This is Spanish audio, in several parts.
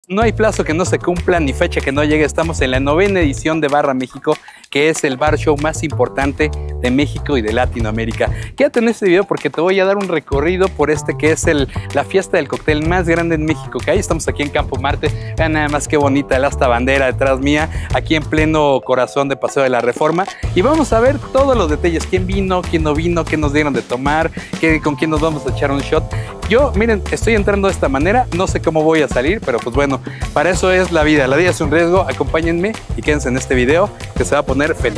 No hay plazo que no se cumpla ni fecha que no llegue. Estamos en la 9ª edición de Barra México, que es el bar show más importante de México y de Latinoamérica. Quédate en este video porque te voy a dar un recorrido por este que es la fiesta del cóctel más grande en México que hay. Estamos aquí en Campo Marte. Vean nada más qué bonita el asta bandera detrás mía, aquí en pleno corazón de Paseo de la Reforma. Y vamos a ver todos los detalles: quién vino, quién no vino, qué nos dieron de tomar, con quién nos vamos a echar un shot. Yo, miren, estoy entrando de esta manera, no sé cómo voy a salir, pero pues bueno, para eso es la vida. La vida es un riesgo. Acompáñenme y quédense en este video que se va a poner feliz.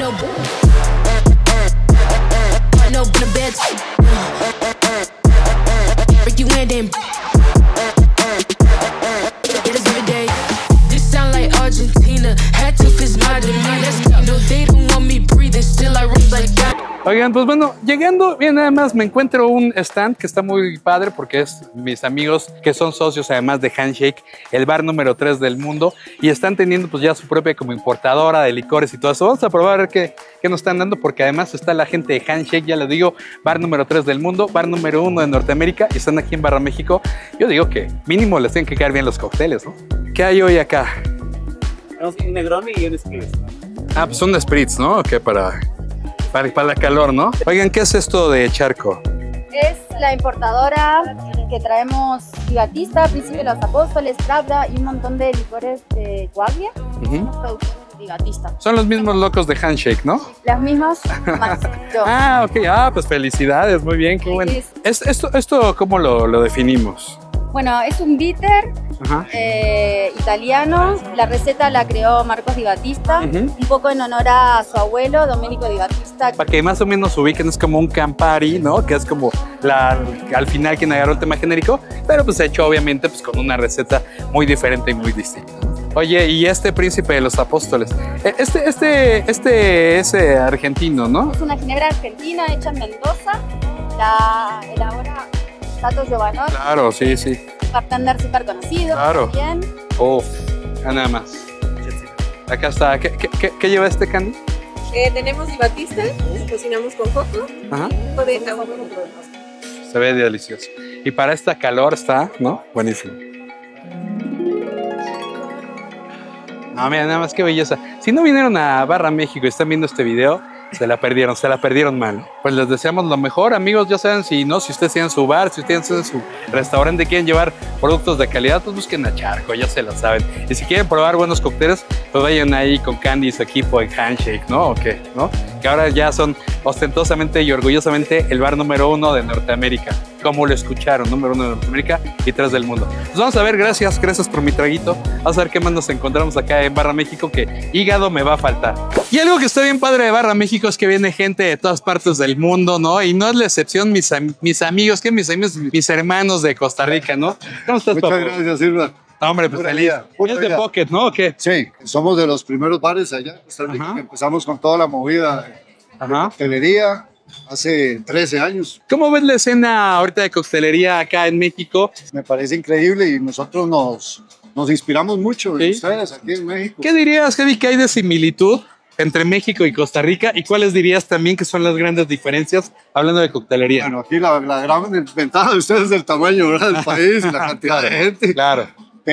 Oigan, pues bueno, llegando, bien, nada más me encuentro un stand que está muy padre porque es mis amigos que son socios además de Handshake, el bar número 3 del mundo, y están teniendo pues ya su propia como importadora de licores y todo eso. Vamos a probar a ver qué nos están dando, porque además está la gente de Handshake, ya les digo, bar número 3 del mundo, bar número 1 de Norteamérica, y están aquí en Barra México. Yo digo que mínimo les tienen que caer bien los cócteles, ¿no? ¿Qué hay hoy acá? Tenemos un Negroni y un Spritz. Ah, pues un Spritz, ¿no? Ok, para la calor, ¿no? Oigan, ¿qué es esto de Charco? Es la importadora que traemos Gigatista, Príncipe de los Apóstoles, Pravda y un montón de licores de Guaglia. Somos productores de Gigatista. Son los mismos locos de Handshake, ¿no? Las mismas, más yo. Ah, ok. Ah, pues felicidades, muy bien, qué bueno. ¿Esto cómo lo definimos? Bueno, es un bitter italiano. La receta la creó Marcos Di Battista, un poco en honor a su abuelo, Domenico Di Battista. Para que más o menos ubiquen, es como un Campari, ¿no? Que es como al final quien agarró el tema genérico, pero pues hecho obviamente pues con una receta muy diferente y muy distinta. Oye, y este Príncipe de los Apóstoles, este es argentino, ¿no? Es una ginebra argentina hecha en Mendoza, la elabora Tato Giovannotti. Claro, sí, sí. Bartender súper conocido. Claro. También. Uf, nada más. Acá está. ¿Qué lleva este candy? Tenemos Di Battista, cocinamos con coco. Ajá. De agua. Se ve delicioso. Y para esta calor está, ¿no? Buenísimo. No, mira, nada más qué belleza. Si no vinieron a Barra México y están viendo este video, se la perdieron mal. Pues les deseamos lo mejor, amigos. Ya saben, si ustedes tienen su bar, si ustedes tienen su restaurante y quieren llevar productos de calidad, pues busquen a Charco, ya se lo saben. Y si quieren probar buenos cócteles, pues vayan ahí con Candy y su equipo en Handshake, ¿no? ¿O qué? ¿No? Que ahora ya son ostentosamente y orgullosamente el bar número 1 de Norteamérica. Como lo escucharon, número 1 de Norteamérica y 3 del mundo. Pues vamos a ver, gracias por mi traguito. Vamos a ver qué más nos encontramos acá en Barra México, que hígado me va a faltar. Y algo que está bien padre de Barra México es que viene gente de todas partes del mundo, ¿no? Y no es la excepción mis amigos, mis hermanos de Costa Rica, ¿no? ¿Cómo estás, papá? Muchas gracias, Silva. Hombre, pues feliz. Es de Pocket, ¿no? ¿O qué? Sí, somos de los primeros bares allá en Costa Rica. Empezamos con toda la movida de coctelería hace 13 años. ¿Cómo ves la escena ahorita de coctelería acá en México? Me parece increíble y nosotros nos inspiramos mucho de ustedes aquí en México. ¿Qué dirías, Javi, que hay de similitud entre México y Costa Rica? ¿Y cuáles dirías también que son las grandes diferencias hablando de coctelería? Bueno, aquí la gran ventaja de ustedes es el tamaño, ¿verdad? Del país y la cantidad de gente. Claro.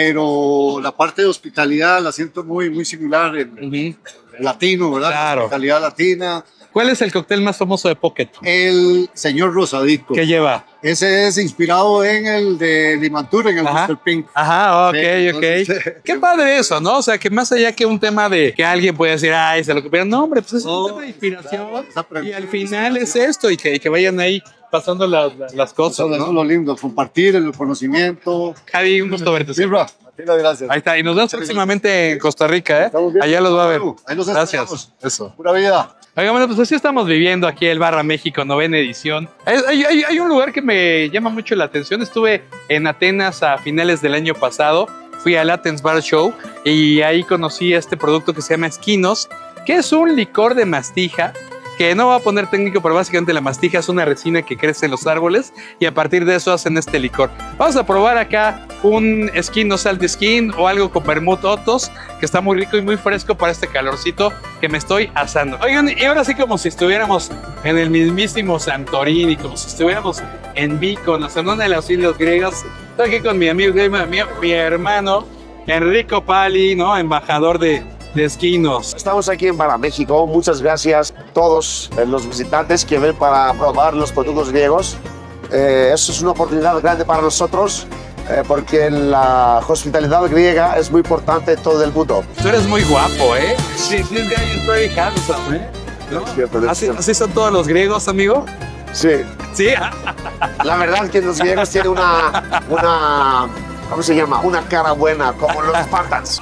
Pero la parte de hospitalidad la siento muy similar en latino, ¿verdad? Claro. Hospitalidad latina. ¿Cuál es el cóctel más famoso de Pocket? El señor Rosadito. ¿Qué lleva? Ese es inspirado en el de Limantur, en el Mr. Pink. Ajá, ok, sí, ok. Entonces, qué padre eso, ¿no? O sea, que más allá que un tema de que alguien puede decir, ay, se lo copiaron. No, hombre, pues es un tema de inspiración. Y al final es esto, y que vayan ahí pasando las cosas, ¿no? Eso es lo lindo, compartir el conocimiento. Javi, un gusto verte. Sí, bro. A ti las gracias. Ahí está, y nos vemos próximamente en Costa Rica, ¿eh? Allá los va a ver. Ahí nos Gracias. esperamos. Eso. Pura vida. Oigan, bueno, pues así estamos viviendo aquí el Barra México, 9ª edición. Hay un lugar que me llama mucho la atención. Estuve en Atenas a finales del año pasado. Fui al Athens Bar Show y ahí conocí este producto que se llama Esquinos, que es un licor de mastija, que no va a poner técnico, pero básicamente la mastija es una resina que crece en los árboles y a partir de eso hacen este licor. Vamos a probar acá un Esquinos Salt Skin o algo con vermut Otos, que está muy rico y muy fresco para este calorcito que me estoy asando. Oigan, y ahora sí, como si estuviéramos en el mismísimo Santorini, como si estuviéramos en Mykonos, en una de las islas griegas. Estoy aquí con mi amigo, mi hermano, Enrico Pali, ¿no? Embajador de Esquinos. Estamos aquí en Barra México. Muchas gracias a todos los visitantes que ven para probar los productos griegos. Eso es una oportunidad grande para nosotros porque la hospitalidad griega es muy importante en todo el mundo. Tú eres muy guapo, ¿eh? Sí, this guy is very handsome, ¿eh? ¿No? ¿Así son todos los griegos, amigo? Sí. Sí. La verdad es que los griegos tienen una ¿cómo se llama? Una cara buena, como los Spartans.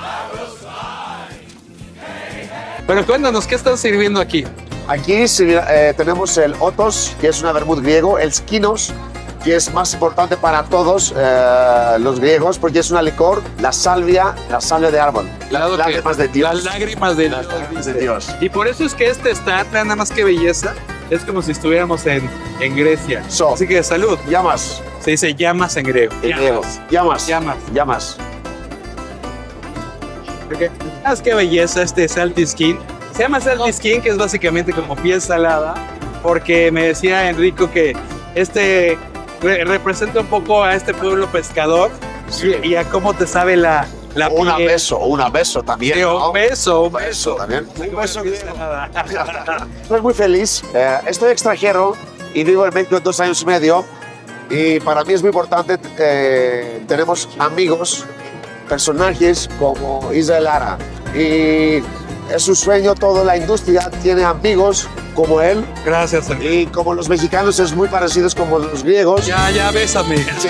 Pero cuéntanos, ¿qué están sirviendo aquí? Aquí tenemos el Otos, que es una vermut griego, el Skinos, que es más importante para todos los griegos, porque es una licor, la salvia de árbol. Las lágrimas de Dios. Las lágrimas de Dios. Y por eso es que este está, nada más que belleza, es como si estuviéramos en Grecia. Así que salud. Llamas. Se dice llamas en griego. Llamas. Okay. ¿Sabes qué belleza este Salty Skin? Se llama Salty Skin, que es básicamente como piel salada, porque me decía Enrico que representa un poco a este pueblo pescador, sí, y a cómo te sabe la piel. Un beso también. Sí, ¿no? un beso también. Un beso. Estoy muy feliz. Estoy extranjero y vivo en México 2 años y medio. Y para mí es muy importante, tenemos amigos, personajes como Israel Lara. Y es un sueño, toda la industria tiene amigos como él. Gracias, amigo. Y como los mexicanos es muy parecidos como los griegos. Ya, bésame. Sí.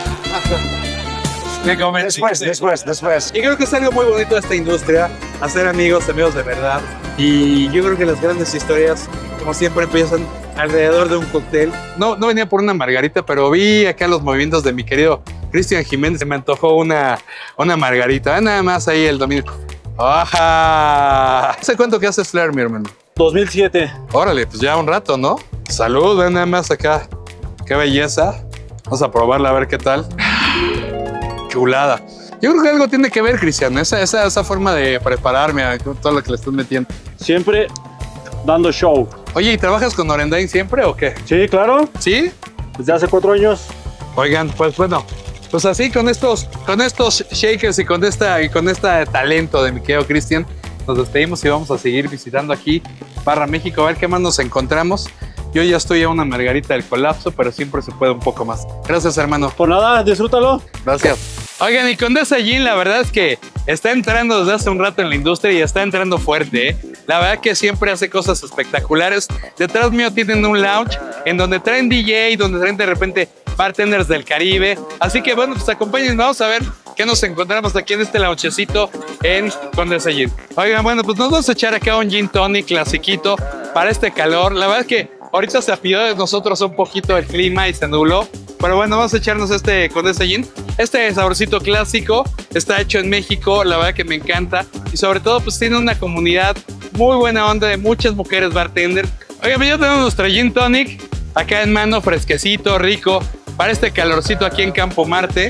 Después. Y creo que es algo muy bonito de esta industria, hacer amigos de verdad. Y yo creo que las grandes historias, como siempre, empiezan alrededor de un cóctel. No venía por una margarita, pero vi acá los movimientos de mi querido Cristian Jiménez. Se me antojó una margarita. Nada más ahí el domingo. ¡Ajá! ¿Hace cuánto que haces Flair, mi hermano? 2007. Órale, pues ya un rato, ¿no? Salud, ven nada más acá. ¡Qué belleza! Vamos a probarla a ver qué tal. Chulada. Yo creo que algo tiene que ver, Cristian, esa forma de prepararme a todo lo que le estás metiendo. Siempre dando show. Oye, ¿y trabajas con Orendain siempre o qué? Sí, claro. ¿Sí? Desde hace 4 años. Oigan, pues bueno, pues así con estos shakers y con este talento de mi querido Cristian, nos despedimos y vamos a seguir visitando aquí Barra México, a ver qué más nos encontramos. Yo ya estoy a una margarita del colapso, pero siempre se puede un poco más. Gracias, hermano. Por nada, disfrútalo. Gracias. Oigan, y Condesa Gin, la verdad es que está entrando desde hace un rato en la industria y está entrando fuerte, ¿eh? La verdad que siempre hace cosas espectaculares. Detrás mío tienen un lounge en donde traen DJ, donde traen de repente bartenders del Caribe. Así que bueno, pues acompáñenme, vamos a ver qué nos encontramos aquí en este loungecito en Condesa Gin. Oigan, bueno, pues nos vamos a echar acá un gin tonic clasiquito para este calor. La verdad es que ahorita se apió de nosotros un poquito el clima y se nubló. Pero bueno, vamos a echarnos este Condesa Gin. Este saborcito clásico está hecho en México, la verdad que me encanta. Y sobre todo, pues tiene una comunidad muy buena onda de muchas mujeres bartender. Oigan, ya tenemos nuestro Gin Tonic acá en mano, fresquecito, rico, para este calorcito aquí en Campo Marte.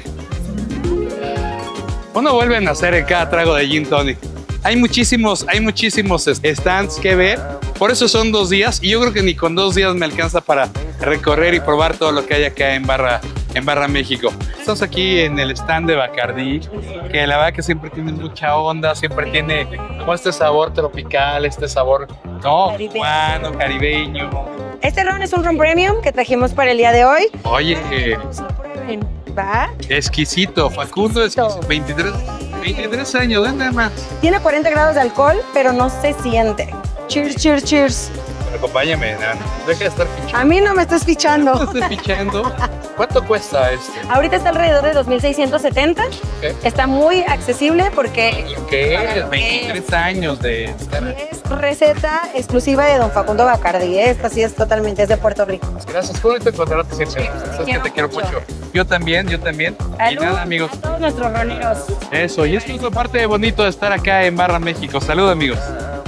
Uno vuelve a nacer en cada trago de Gin Tonic. Hay muchísimos stands que ver. Por eso son 2 días y yo creo que ni con 2 días me alcanza para recorrer y probar todo lo que hay acá en Barra México. Estamos aquí en el stand de Bacardí, que la verdad que siempre tiene mucha onda, siempre tiene como este sabor tropical, este sabor cubano, caribeño. Este ron es un ron premium que trajimos para el día de hoy. Oye, ¿va? Exquisito, Facundo, exquisito, 23 años, nada más. Tiene 40 grados de alcohol, pero no se siente. Cheers, cheers, cheers. Acompáñame, Nan. Deja de estar fichando. A mí no me estás fichando. No te estoy fichando. ¿Cuánto cuesta este? Ahorita está alrededor de 2,670. Okay. Está muy accesible porque... ¿Qué es? 23 años de... Es receta exclusiva de Don Facundo Bacardí. Esta sí es totalmente, es de Puerto Rico. Gracias, qué bonito encontrarte siempre. Sabes que te quiero mucho. Yo también. Salud, y nada, amigos. A todos nuestros roneros. Eso, y esto es la parte bonito de estar acá en Barra México. Salud, amigos.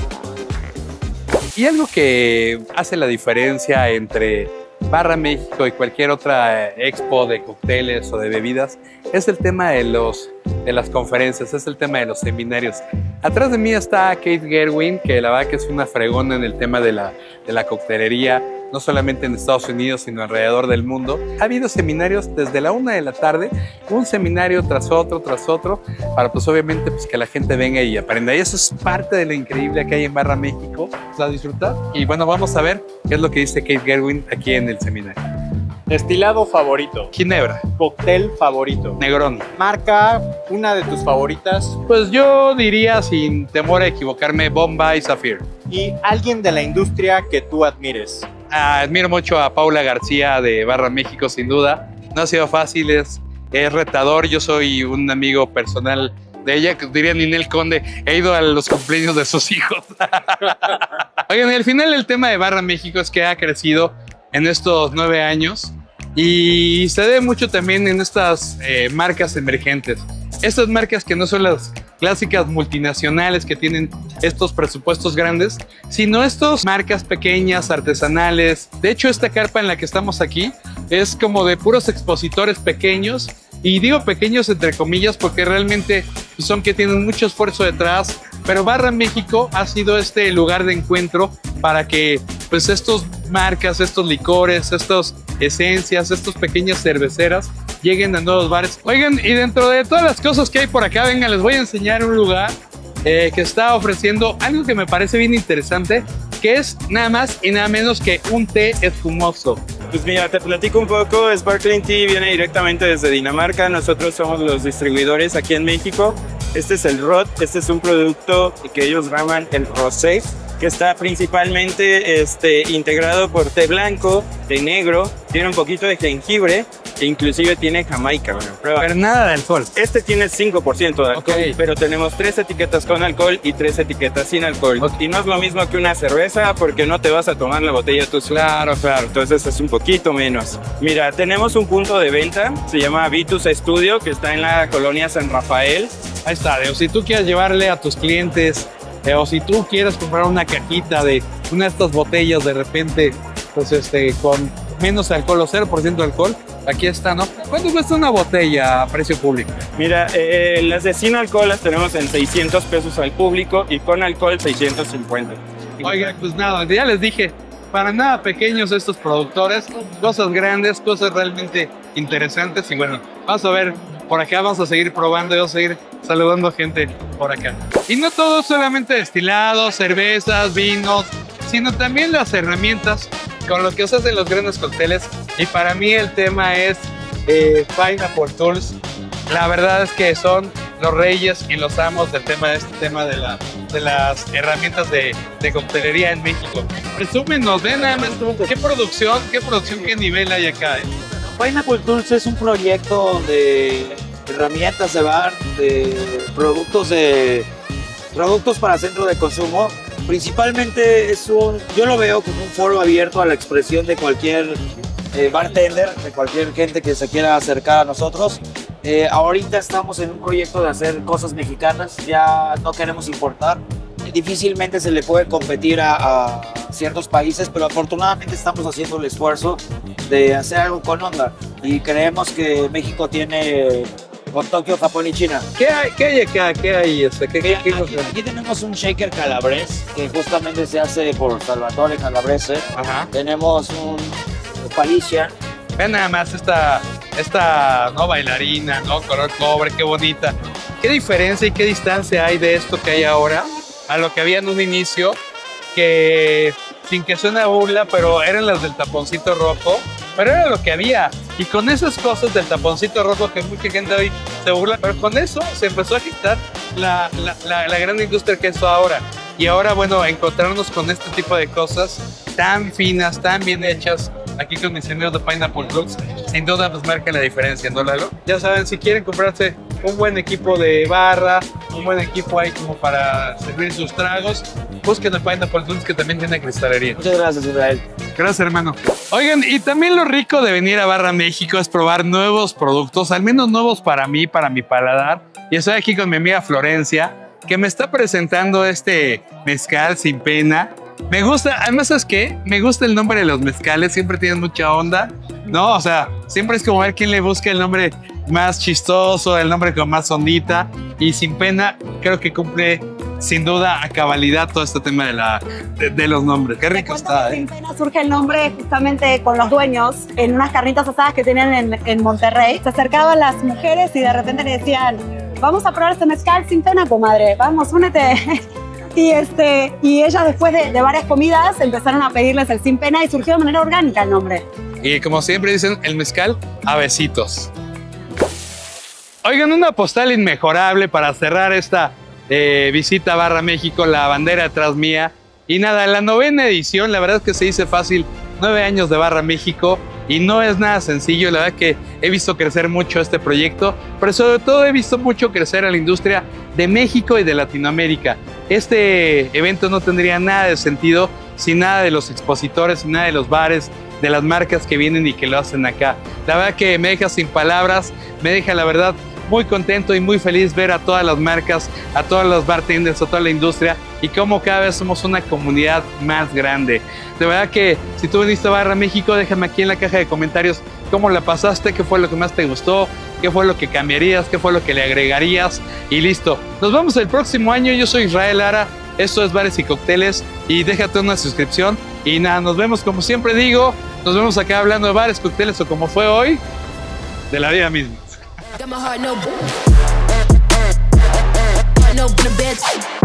Y algo que hace la diferencia entre Barra México y cualquier otra expo de cócteles o de bebidas es el tema de las conferencias, es el tema de los seminarios. Atrás de mí está Kate Gerwin, que la verdad que es una fregona en el tema de la coctelería. no solamente en Estados Unidos, sino alrededor del mundo. Ha habido seminarios desde la 1 de la tarde, un seminario tras otro, para pues obviamente pues, que la gente venga y aprenda. Y eso es parte de lo increíble que hay en Barra México, a disfrutar. Y bueno, vamos a ver qué es lo que dice Kate Gerwin aquí en el seminario. Destilado favorito. Ginebra. Cóctel favorito. Negroni. Marca, una de tus favoritas. Pues yo diría, sin temor a equivocarme, Bombay Sapphire. Y alguien de la industria que tú admires. Admiro mucho a Paula García de Barra México, sin duda. No ha sido fácil, es retador. Yo soy un amigo personal de ella, que diría Ninel Conde, he ido a los cumpleaños de sus hijos. Oigan, y al final el tema de Barra México es que ha crecido en estos 9 años y se debe mucho también en estas marcas emergentes. Estas marcas que no son las clásicas multinacionales que tienen estos presupuestos grandes, sino estas marcas pequeñas, artesanales. De hecho, esta carpa en la que estamos aquí es como de puros expositores pequeños, y digo pequeños entre comillas porque realmente son que tienen mucho esfuerzo detrás, pero Barra México ha sido este lugar de encuentro para que pues estos marcas, estos licores, estas esencias, estas pequeñas cerveceras lleguen a nuevos bares. Oigan, y dentro de todas las cosas que hay por acá, venga, les voy a enseñar un lugar que está ofreciendo algo que me parece bien interesante, que es nada más y nada menos que un té espumoso. Pues mira, te platico un poco. Sparkling Tea viene directamente desde Dinamarca. Nosotros somos los distribuidores aquí en México. Este es el Rot. Este es un producto que ellos llaman el Rosé, que está principalmente integrado por té blanco, té negro, tiene un poquito de jengibre e inclusive tiene jamaica. Bueno, prueba. Pero nada de alcohol. Este tiene 5% de alcohol, pero tenemos 3 etiquetas con alcohol y 3 etiquetas sin alcohol. Y no es lo mismo que una cerveza porque no te vas a tomar la botella tú solo. Claro, claro. Entonces es un poquito menos. Mira, tenemos un punto de venta, se llama Vitus Studio, que está en la colonia San Rafael. Ahí está, o si tú quieres llevarle a tus clientes, o si tú quieres comprar una cajita de una de estas botellas de repente, pues con menos alcohol o 0% de alcohol, aquí está, ¿no? ¿Cuánto cuesta una botella a precio público? Mira, las de sin alcohol las tenemos en 600 pesos al público y con alcohol 650. Oiga, pues nada, ya les dije, para nada pequeños estos productores, cosas grandes, cosas realmente interesantes. Y bueno, vamos a ver por acá, vamos a seguir probando y vamos a seguir saludando gente por acá. Y no todo solamente destilados, cervezas, vinos, sino también las herramientas con lo que se hacen los grandes cócteles. Y para mí el tema es Pineapple Tools. La verdad es que son los reyes y los amos del tema de las herramientas de coctelería en México. Presúmenos, ven nada más, qué producción, qué nivel hay acá. Pineapple Tools es un proyecto de herramientas de bar, de productos para centro de consumo. Principalmente yo lo veo como un foro abierto a la expresión de cualquier bartender, de cualquier gente que se quiera acercar a nosotros. Ahorita estamos en un proyecto de hacer cosas mexicanas, ya no queremos importar. Difícilmente se le puede competir a ciertos países, pero afortunadamente estamos haciendo el esfuerzo de hacer algo con onda y creemos que México tiene con Tokio, Japón y China. ¿Qué hay acá? ¿Qué hay? Aquí tenemos un shaker calabrés que justamente se hace por Salvatore Calabrese. Ajá. Tenemos un Palicia. Vean nada más esta no bailarina, ¿no? Color cobre, qué bonita. ¿Qué diferencia y qué distancia hay de esto que hay ahora a lo que había en un inicio? Que sin que suene a burla, pero eran las del taponcito rojo, pero era lo que había. Y con esas cosas del taponcito rojo que mucha gente hoy se burla, pero con eso se empezó a quitar la gran industria que es ahora. Y ahora, bueno, encontrarnos con este tipo de cosas tan finas, tan bien hechas, aquí con mis amigos de Pineapple Tools, sin duda pues marca la diferencia, ¿no, Lalo? Ya saben, si quieren comprarse un buen equipo de barra, un buen equipo ahí como para servir sus tragos, busquen el Pineapple Tools, que también tiene cristalería. Muchas gracias, Israel. Gracias, hermano. Oigan, y también lo rico de venir a Barra México es probar nuevos productos, al menos nuevos para mí, para mi paladar. Y estoy aquí con mi amiga Florencia, que me está presentando este mezcal Sin Pena. Me gusta, además, ¿sabes qué? Me gusta el nombre de los mezcales, siempre tienen mucha onda, ¿no? O sea, siempre es como ver quién le busca el nombre más chistoso, el nombre con más ondita. Y Sin Pena creo que cumple sin duda a cabalidad todo este tema de los nombres. Qué rico está, Sin Pena surge el nombre justamente con los dueños en unas carnitas asadas que tenían en Monterrey. Se acercaban las mujeres y de repente le decían, vamos a probar este mezcal sin pena, comadre, vamos, únete. Y ellas después de varias comidas empezaron a pedirles el sin pena y surgió de manera orgánica el nombre. Y como siempre dicen, el mezcal a besitos. Oigan, una postal inmejorable para cerrar esta visita a Barra México, la bandera atrás mía. Y nada, la 9ª edición, la verdad es que se dice fácil, 9 años de Barra México. Y no es nada sencillo, la verdad que he visto crecer mucho este proyecto, pero sobre todo he visto mucho crecer a la industria de México y de Latinoamérica. Este evento no tendría nada de sentido sin nada de los expositores, sin nada de los bares, de las marcas que vienen y que lo hacen acá. La verdad que me deja sin palabras, me deja la verdad muy contento y muy feliz ver a todas las marcas, a todos los bartenders, a toda la industria y cómo cada vez somos una comunidad más grande. De verdad que si tú viniste a Barra México, déjame aquí en la caja de comentarios cómo la pasaste, qué fue lo que más te gustó, qué fue lo que cambiarías, qué fue lo que le agregarías y listo. Nos vemos el próximo año. Yo soy Israel Lara, esto es Bares y Cócteles y déjate una suscripción y nada, nos vemos como siempre digo, nos vemos acá hablando de bares, cócteles o como fue hoy, de la vida misma. Got my heart no, no,